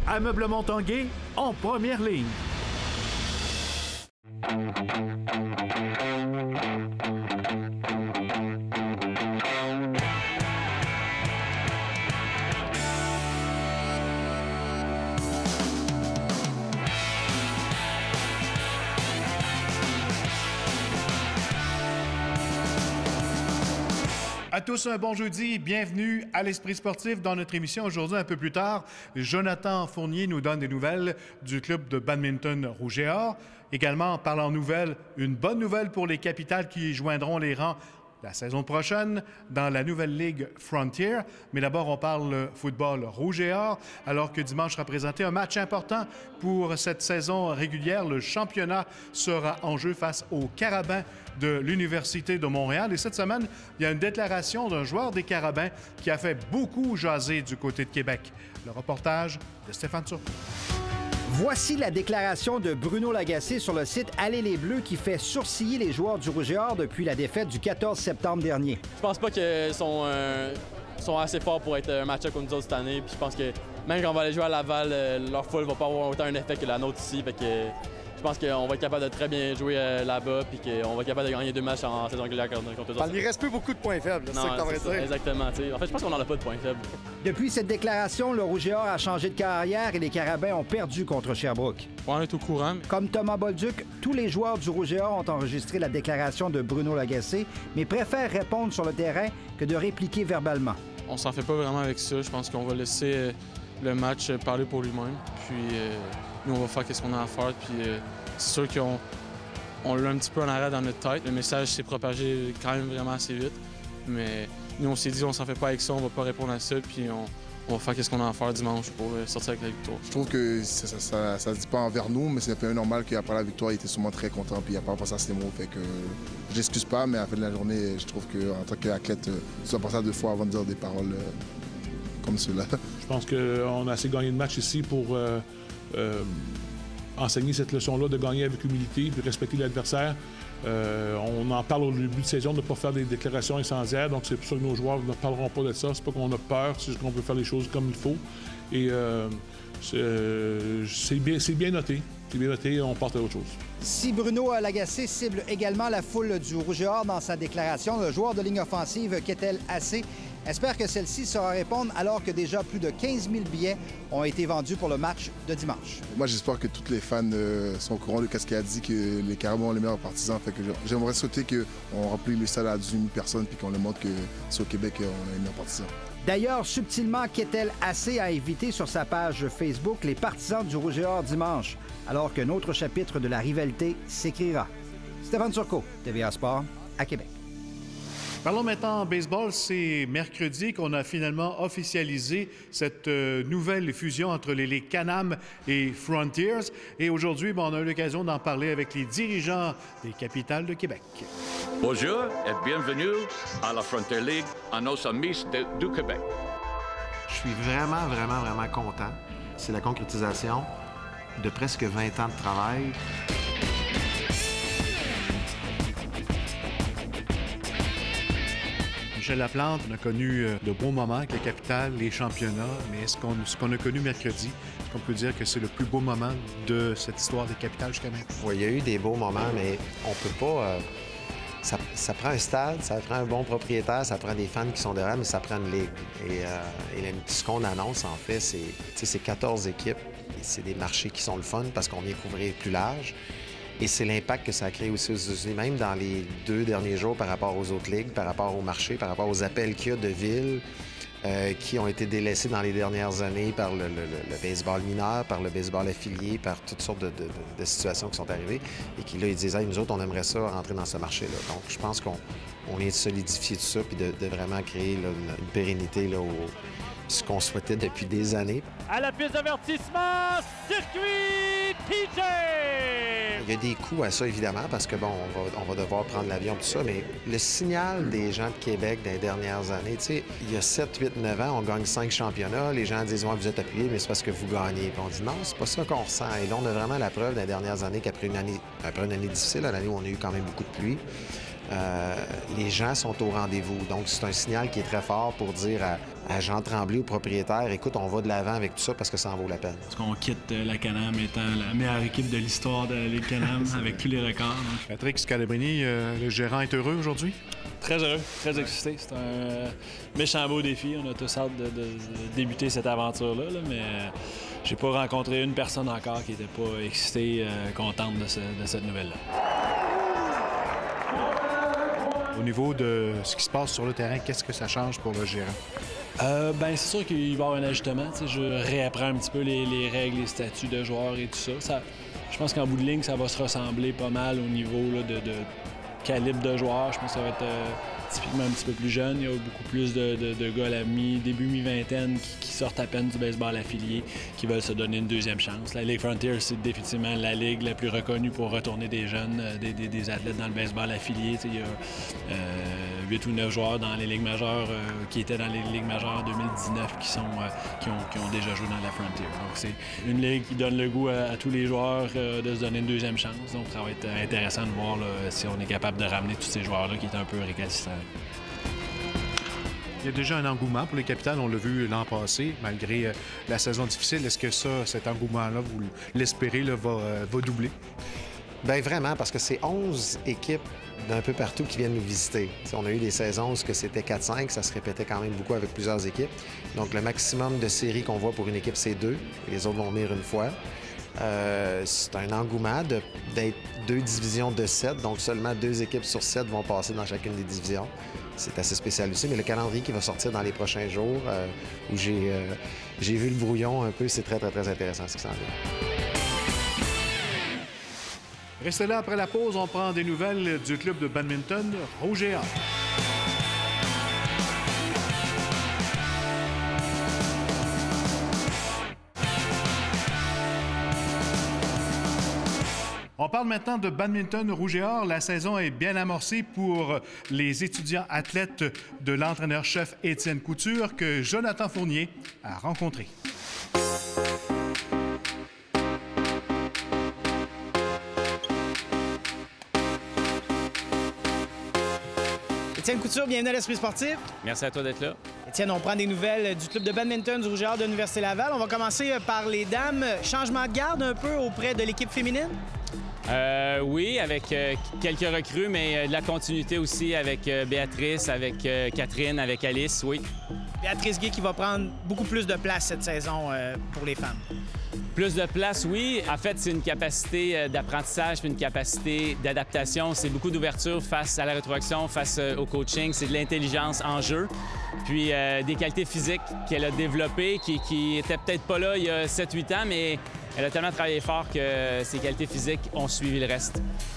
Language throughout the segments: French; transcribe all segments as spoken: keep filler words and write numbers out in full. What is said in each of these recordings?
Ameublement Tanguay en première ligne. À tous un bon jeudi, bienvenue à l'Esprit sportif dans notre émission. Aujourd'hui, un peu plus tard, Jonathan Fournier nous donne des nouvelles du club de badminton Rouge et Or. Également, en parlant nouvelles, une bonne nouvelle pour les Capitales qui joindront les rangs la saison prochaine dans la nouvelle ligue Frontier. Mais d'abord, on parle football Rouge et Or, alors que dimanche sera présenté un match important pour cette saison régulière. Le championnat sera en jeu face aux Carabins de l'Université de Montréal. Et cette semaine, il y a une déclaration d'un joueur des Carabins qui a fait beaucoup jaser du côté de Québec. Le reportage de Stéphane Turcot. Voici la déclaration de Bruno Lagacé sur le site Allez les Bleus qui fait sourciller les joueurs du Rouge et Or depuis la défaite du quatorze septembre dernier. Je pense pas qu'ils sont, euh, sont assez forts pour être un match-up comme nous autres cette année. Puis je pense que même quand on va aller jouer à Laval, euh, leur foule va pas avoir autant un effet que la nôtre ici. Fait que, euh, je pense qu'on va être capable de très bien jouer euh, là-bas puis qu'on va être capable de gagner deux matchs en, en saison régulière contre eux autres. Il reste plus beaucoup de points faibles, c'est ça que t'aimerais dire. Exactement. T'sais. En fait, je pense qu'on n'en a pas de points faibles. Depuis cette déclaration, le Rouge et Or a changé de carrière et les Carabins ont perdu contre Sherbrooke. On est au courant. Comme Thomas Bolduc, tous les joueurs du Rouge et Or ont enregistré la déclaration de Bruno Lagacé, mais préfèrent répondre sur le terrain que de répliquer verbalement. On s'en fait pas vraiment avec ça. Je pense qu'on va laisser le match parler pour lui-même. Puis euh, nous, on va faire ce qu'on a à faire. Puis euh, c'est sûr qu'on on l'a un petit peu en arrêt dans notre tête. Le message s'est propagé quand même vraiment assez vite. Mais nous, on s'est dit, on s'en fait pas avec ça, on va pas répondre à ça. Puis on, on va faire ce qu'on a à faire dimanche pour sortir avec la victoire. Je trouve que ça, ça, ça, ça se dit pas envers nous, mais c'est un peu normal qu'après la victoire, il était sûrement très content. Puis il n'a pas pensé à ces mots. Fait que je l'excuse pas, mais à la fin de la journée, je trouve qu'en tant qu'athlète, tu dois penser à deux fois avant de dire des paroles euh, comme ceux-là. Je pense qu'on a assez gagné de match ici pour euh, euh, enseigner cette leçon-là de gagner avec humilité et respecter l'adversaire. Euh, on en parle au début de saison de ne pas faire des déclarations incendiaires, donc c'est pour ça que nos joueurs ne parleront pas de ça. C'est pas qu'on a peur, c'est juste qu'on veut faire les choses comme il faut. Et euh, c'est euh, bien, bien noté. C'est bien noté, on part à autre chose. Si Bruno Lagacé cible également la foule du Rouge et Or dans sa déclaration, le joueur de ligne offensive Ketel Assez espère que celle-ci saura répondre alors que déjà plus de quinze mille billets ont été vendus pour le match de dimanche. Moi, j'espère que tous les fans euh, sont au courant de ce qu'il a dit, que les Carabins ont les meilleurs partisans. Fait que j'aimerais souhaiter qu'on remplisse le stade à dix-huit mille personnes puis qu'on le montre que c'est au Québec qu'on a les meilleurs partisans. D'ailleurs, subtilement, Ketel Assez a invité sur sa page Facebook les partisans du Rouge et Or dimanche, alors qu'un autre chapitre de la rivalité s'écrira. Stéphane Turcot, T V A Sport, à Québec. Parlons maintenant en baseball. C'est mercredi qu'on a finalement officialisé cette euh, nouvelle fusion entre les ligues Can-Am et Frontiers. Et aujourd'hui, ben, on a eu l'occasion d'en parler avec les dirigeants des Capitales de Québec. Bonjour et bienvenue à la Frontier League, à nos amis de, du Québec. Je suis vraiment, vraiment, vraiment content. C'est la concrétisation de presque vingt ans de travail. Michel Laplante, on a connu de bons moments avec les Capitales, les championnats, mais est-ce qu'on, ce qu'on a connu mercredi, est-ce qu'on peut dire que c'est le plus beau moment de cette histoire des Capitales jusqu'à maintenant? Oui, il y a eu des beaux moments, mais on peut pas... Euh, ça, ça prend un stade, ça prend un bon propriétaire, ça prend des fans qui sont derrière, mais ça prend une ligue. Et, euh, et ce qu'on annonce, en fait, c'est, c'est quatorze équipes. Et c'est des marchés qui sont le fun parce qu'on vient couvrir plus large. Et c'est l'impact que ça a créé aussi aux États-Unis, même dans les deux derniers jours par rapport aux autres ligues, par rapport au marché, par rapport aux appels qu'il y a de villes euh, qui ont été délaissés dans les dernières années par le, le, le baseball mineur, par le baseball affilié, par toutes sortes de, de, de situations qui sont arrivées et qui, là, ils disaient hey, « nous autres, on aimerait ça rentrer dans ce marché-là ». Donc, je pense qu'on on vient de solidifier tout ça puis de, de vraiment créer là, une, une pérennité là, au, ce qu'on souhaitait depuis des années. À la piste d'avertissement, circuit P J! Il y a des coûts à ça, évidemment, parce que, bon, on va, on va devoir prendre l'avion, tout ça, mais le signal des gens de Québec dans les dernières années, tu sais, il y a sept, huit, neuf ans, on gagne cinq championnats, les gens disent « ouais, vous êtes appuyés, mais c'est parce que vous gagnez ». Puis on dit « non, c'est pas ça qu'on ressent ». Et là, on a vraiment la preuve dans les dernières années qu'après une année, après une année difficile, l'année où on a eu quand même beaucoup de pluie, euh, les gens sont au rendez-vous. Donc, c'est un signal qui est très fort pour dire à, à Jean Tremblay, au propriétaire, écoute, on va de l'avant avec tout ça parce que ça en vaut la peine. Parce qu'on quitte la Can-Am étant la meilleure équipe de l'histoire de la Ligue Can-Am avec tous les records. Donc. Patrick Scalabrini, euh, le gérant est heureux aujourd'hui? Très heureux, très excité. C'est un méchant beau défi. On a tous hâte de, de, de débuter cette aventure-là, là, mais euh, j'ai pas rencontré une personne encore qui n'était pas excitée, euh, contente de, ce, de cette nouvelle-là. Au niveau de ce qui se passe sur le terrain, qu'est-ce que ça change pour le gérant? Euh, ben c'est sûr qu'il va y avoir un ajustement. T'sais, je réapprends un petit peu les, les règles, les statuts de joueurs et tout ça. ça je pense qu'en bout de ligne, ça va se ressembler pas mal au niveau là, de, de calibre de joueurs. Je pense que ça va être euh, typiquement un petit peu plus jeune. Il y a beaucoup plus de, de, de gars à la mi, début mi-vingtaine qui, qui sortent à peine du baseball affilié, qui veulent se donner une deuxième chance. La Ligue Frontier, c'est définitivement la ligue la plus reconnue pour retourner des jeunes, des, des, des athlètes dans le baseball affilié. T'sais, il y a euh, huit ou neuf joueurs dans les ligues majeures euh, qui étaient dans les ligues majeures en deux mille dix-neuf qui, sont, euh, qui, ont, qui ont déjà joué dans la Frontier. Donc c'est une ligue qui donne le goût à, à tous les joueurs euh, de se donner une deuxième chance. Donc ça va être intéressant de voir là, si on est capable de ramener tous ces joueurs-là qui étaient un peu récalcitrants. Il y a déjà un engouement pour les Capitals, on l'a vu l'an passé, malgré euh, la saison difficile. Est-ce que ça, cet engouement-là, vous l'espérez, là, va, euh, va doubler? Bien, vraiment, parce que c'est onze équipes d'un peu partout qui viennent nous visiter. T'sais, on a eu des saisons où c'était quatre cinq, ça se répétait quand même beaucoup avec plusieurs équipes. Donc, le maximum de séries qu'on voit pour une équipe, c'est deux. Les autres vont venir une fois. Euh, c'est un engouement d'être deux divisions de sept, donc seulement deux équipes sur sept vont passer dans chacune des divisions. C'est assez spécial aussi, mais le calendrier qui va sortir dans les prochains jours, euh, où j'ai euh, j'ai vu le brouillon un peu, c'est très, très, très intéressant ce qui s'en vient. Restez là après la pause, on prend des nouvelles du club de badminton Rouge et Or. On parle maintenant de badminton Rouge et Or. La saison est bien amorcée pour les étudiants athlètes de l'entraîneur-chef Étienne Couture que Jonathan Fournier a rencontré. Étienne Couture, bienvenue à l'Esprit sportif. Merci à toi d'être là. Étienne, on prend des nouvelles du club de badminton du Rouge et Or de l'Université Laval. On va commencer par les dames. Changement de garde un peu auprès de l'équipe féminine? Euh, oui, avec euh, quelques recrues, mais euh, de la continuité aussi avec euh, Béatrice, avec euh, Catherine, avec Alice, oui. Béatrice Guy qui va prendre beaucoup plus de place cette saison euh, pour les femmes. Plus de place, oui. En fait, c'est une capacité euh, d'apprentissage puis une capacité d'adaptation. C'est beaucoup d'ouverture face à la rétroaction, face euh, au coaching. C'est de l'intelligence en jeu. Puis euh, des qualités physiques qu'elle a développées, qui, qui étaient peut-être pas là il y a sept huit ans, mais elle a tellement travaillé fort que ses qualités physiques ont suivi le reste.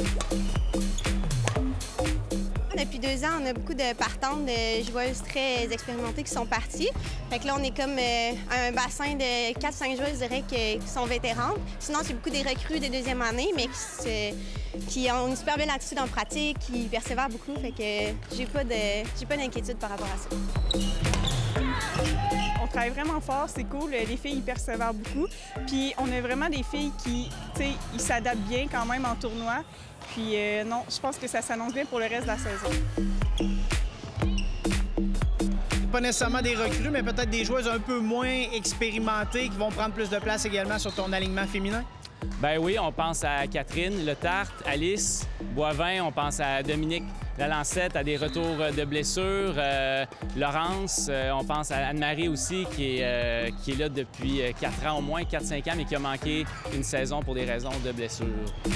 Depuis deux ans, on a beaucoup de partantes, de joueuses très expérimentées qui sont parties. Fait que là, on est comme euh, un bassin de quatre cinq joueuses, je dirais, qui, qui sont vétérantes. Sinon, c'est beaucoup des recrues de deuxième année, mais qui, se, qui ont une super belle attitude en pratique, qui persévèrent beaucoup. Fait que j'ai pas de, j'ai pas d'inquiétude par rapport à ça. On travaille vraiment fort, c'est cool. Les filles, ils persévèrent beaucoup. Puis on a vraiment des filles qui, tu sais, ils s'adaptent bien quand même en tournoi. Puis euh, non, je pense que ça s'annonce bien pour le reste de la saison. Pas nécessairement des recrues, mais peut-être des joueuses un peu moins expérimentées qui vont prendre plus de place également sur ton alignement féminin? Ben oui, on pense à Catherine Letarte, Alice Boivin, on pense à Dominique Lalancette, à des retours de blessures, euh, Laurence, euh, on pense à Anne-Marie aussi, qui est, euh, qui est là depuis quatre ans au moins, quatre cinq ans, mais qui a manqué une saison pour des raisons de blessures.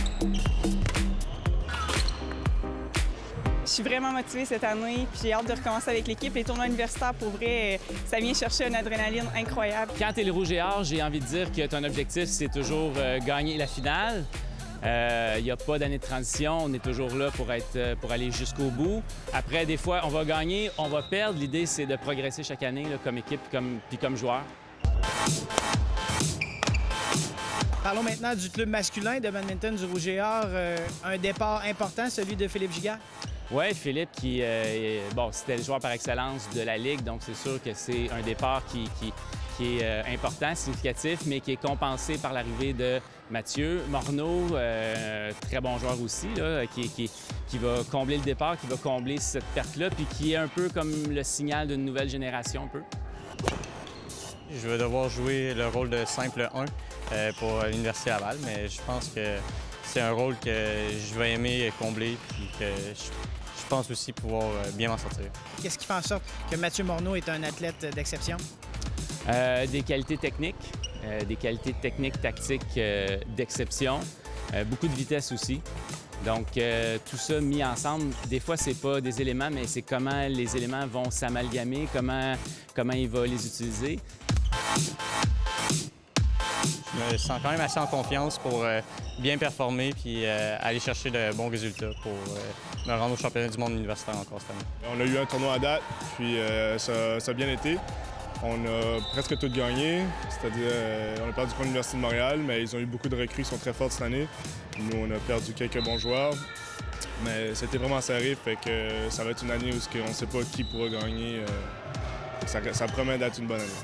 Je suis vraiment motivée cette année, puis j'ai hâte de recommencer avec l'équipe. Les tournois universitaires, pour vrai, ça vient chercher une adrénaline incroyable. Quand tu es le Rouge et Or, j'ai envie de dire que ton objectif, c'est toujours euh, gagner la finale. Il euh, n'y a pas d'année de transition, on est toujours là pour, être, pour aller jusqu'au bout. Après, des fois, on va gagner, on va perdre. L'idée, c'est de progresser chaque année là, comme équipe puis comme, puis comme joueur. Parlons maintenant du club masculin de badminton du Rouge et Or. Euh, un départ important, celui de Philippe Giguère. Oui, Philippe, qui, euh, bon, c'était le joueur par excellence de la Ligue, donc c'est sûr que c'est un départ qui, qui, qui est euh, important, significatif, mais qui est compensé par l'arrivée de Mathieu Morneau, euh, très bon joueur aussi, là, qui, qui, qui va combler le départ, qui va combler cette perte-là, puis qui est un peu comme le signal d'une nouvelle génération, un peu. Je vais devoir jouer le rôle de simple un euh, pour l'Université Laval, mais je pense que c'est un rôle que je vais aimer combler puis que je, je pense aussi pouvoir bien m'en sortir. Qu'est-ce qui fait en sorte que Mathieu Morneau est un athlète d'exception? Euh, des qualités techniques, euh, des qualités techniques, tactiques euh, d'exception, euh, beaucoup de vitesse aussi. Donc, euh, tout ça mis ensemble, des fois, c'est pas des éléments, mais c'est comment les éléments vont s'amalgamer, comment, comment il va les utiliser. Je me sens quand même assez en confiance pour euh, bien performer puis euh, aller chercher de bons résultats pour euh, me rendre au championnat du monde universitaire encore cette année. On a eu un tournoi à date, puis euh, ça, ça a bien été. On a presque tout gagné, c'est-à-dire euh, on a perdu contre l'Université de Montréal, mais ils ont eu beaucoup de recrues qui sont très fortes cette année. Nous, on a perdu quelques bons joueurs, mais c'était vraiment serré, fait que ça va être une année où on ne sait pas qui pourra gagner. Euh, ça, ça promet d'être une bonne année.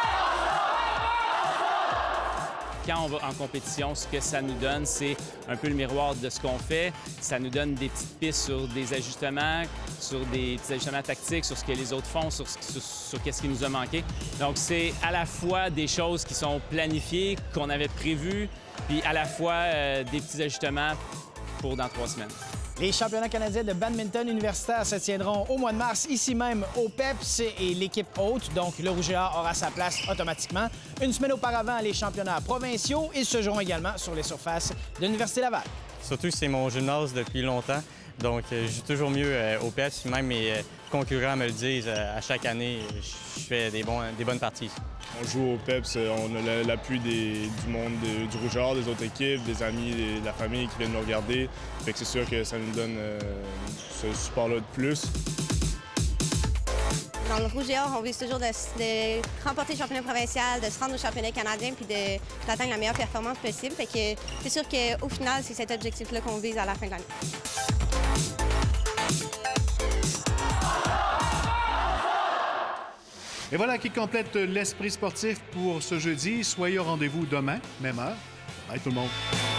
Quand on va en compétition, ce que ça nous donne, c'est un peu le miroir de ce qu'on fait. Ça nous donne des petites pistes sur des ajustements, sur des petits ajustements tactiques, sur ce que les autres font, sur, sur, sur qu'est-ce qui nous a manqué. Donc, c'est à la fois des choses qui sont planifiées, qu'on avait prévues, puis à la fois euh, des petits ajustements pour dans trois semaines. Les championnats canadiens de badminton universitaire se tiendront au mois de mars, ici même au P E P S et l'équipe hôte. Donc, le Rouge et Or aura sa place automatiquement. Une semaine auparavant, les championnats provinciaux, ils se joueront également sur les surfaces de l'Université Laval. Surtout que c'est mon gymnase depuis longtemps, donc je joue toujours mieux euh, au P E P S. Même mes euh, concurrents me le disent, euh, à chaque année, je fais des, bons, des bonnes parties. On joue au P E P S, on a l'appui du monde de, du Rouge et Or, des autres équipes, des amis, des, de la famille qui viennent nous regarder. Fait que c'est sûr que ça nous donne euh, ce support-là de plus. Dans le Rouge et Or, on vise toujours de, de remporter le championnat provincial, de se rendre au championnat canadien puis d'atteindre la meilleure performance possible. Fait que c'est sûr qu'au final, c'est cet objectif-là qu'on vise à la fin de l'année. Et voilà qui complète l'Esprit sportif pour ce jeudi. Soyez au rendez-vous demain, même heure. Bye tout le monde.